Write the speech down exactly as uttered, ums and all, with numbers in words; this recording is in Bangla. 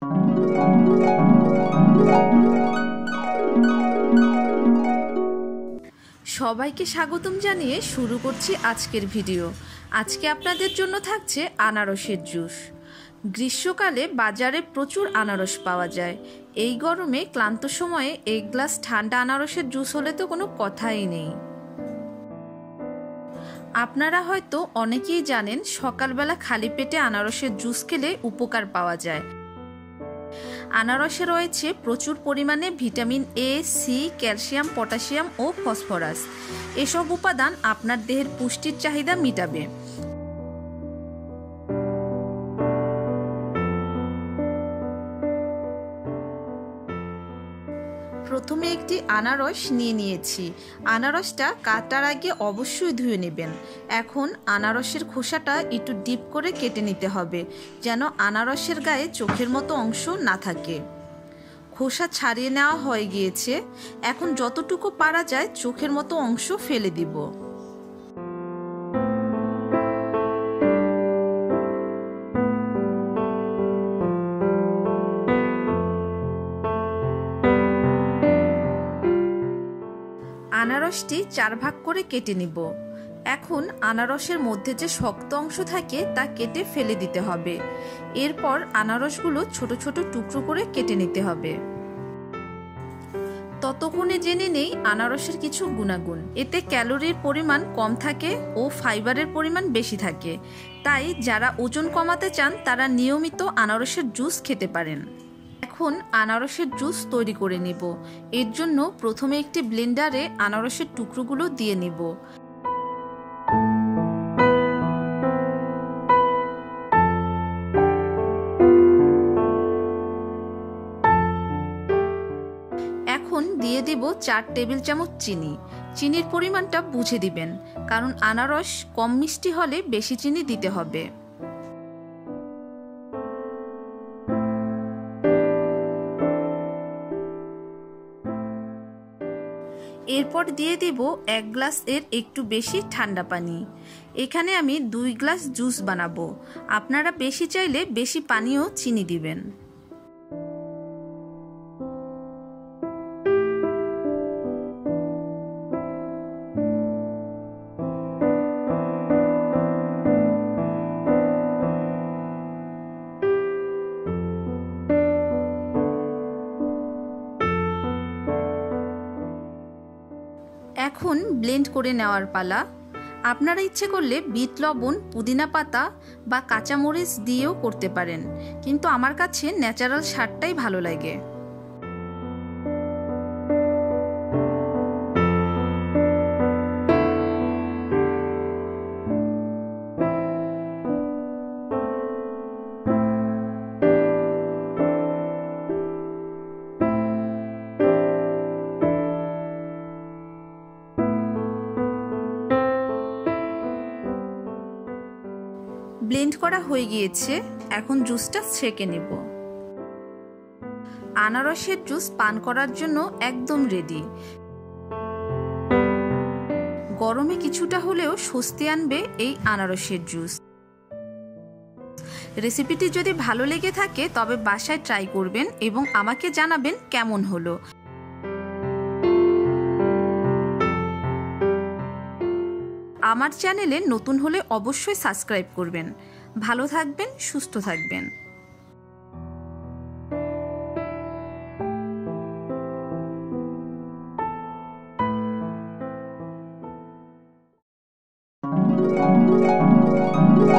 সবাইকে স্বাগতম জানিয়ে শুরু করছি আজকের ভিডিও। আজকে আপনাদের জন্য থাকছে আনারসের জুস। গ্রীষ্মকালে বাজারে প্রচুর আনারস পাওয়া যায়। এই গরমে ক্লান্ত সময়ে এক গ্লাস ঠান্ডা আনারসের জুস হলে তো কোনো কথাই নেই। আপনারা হয়তো অনেকেই জানেন সকালবেলা খালি পেটে আনারসের জুস খেলে উপকার পাওয়া যায়। আনারসে রয়েছে প্রচুর পরিমাণে vitamin A, C, calcium, potassium ও ফসফরাস। এসব উপাদান আপনার দেহের পুষ্টির চাহিদা মেটাবে। প্রথমে একটি আনারস নিয়ে নিয়েছি। আনারসটা কাটার আগে অবশ্যই ধুয়ে নেবেন। এখন আনারসের খোসাটা একটু ডিপ করে কেটে নিতে হবে, যেন আনারসের গায়ে চোখের মতো অংশ না থাকে। খোসা ছাড়িয়ে নেওয়া হয়ে গিয়েছে। এখন যতটুকু পারা যায় চোখের মতো অংশ ফেলে দিব। আনারসটি চার ভাগ করে কেটে নিব। এখন আনারসের মধ্যে যে শক্ত অংশ থাকে তা কেটে ফেলে দিতে হবে। এরপর আনারসগুলো ছোট ছোট টুকরো করে কেটে নিতে হবে। ততক্ষণে জেনে নেই আনারসের কিছু গুণাগুণ। এতে ক্যালোরির পরিমাণ কম থাকে ও ফাইবারের পরিমাণ বেশি থাকে। তাই যারা ওজন কমাতে চান তারা নিয়মিত আনারসের জুস খেতে পারেন। এখন আনারসের জুস তৈরি করে নিব। এর জন্য প্রথমে একটি ব্লেন্ডারে আনারসের টুকরোগুলো দিয়ে নিব। এখন দিয়ে দিব চার টেবিল চামচ চিনি। চিনির পরিমাণটা বুঝে দিবেন, কারণ আনারস কম মিষ্টি হলে বেশি চিনি দিতে হবে। এরপর দিয়ে দিব এক গ্লাস এর একটু বেশি ঠান্ডা পানি। এখানে আমি দুই গ্লাস জুস বানাবো। আপনারা বেশি চাইলে বেশি পানিও চিনি দিবেন। এখন ব্লেন্ড করে নেওয়ার পালা। আপনারা ইচ্ছে করলে বিট লবণ, পুদিনা পাতা বা কাঁচামরিচ দিয়েও করতে পারেন, কিন্তু আমার কাছে ন্যাচারাল স্বাদটাই ভালো লাগে। ব্লেন্ড করা হয়ে গিয়েছে। এখন জুসটা ছেঁকে নেব। আনারসের জুস পান করার জন্য একদম রেডি। গরমে কিছুটা হলেও স্বস্তি আনবে এই আনারসের জুস। রেসিপিটি যদি ভালো লেগে থাকে তবে বাসায় ট্রাই করবেন এবং আমাকে জানাবেন কেমন হলো। আমার চ্যানেলে নতুন হলে অবশ্যই সাবস্ক্রাইব করবেন। ভালো থাকবেন, সুস্থ থাকবেন।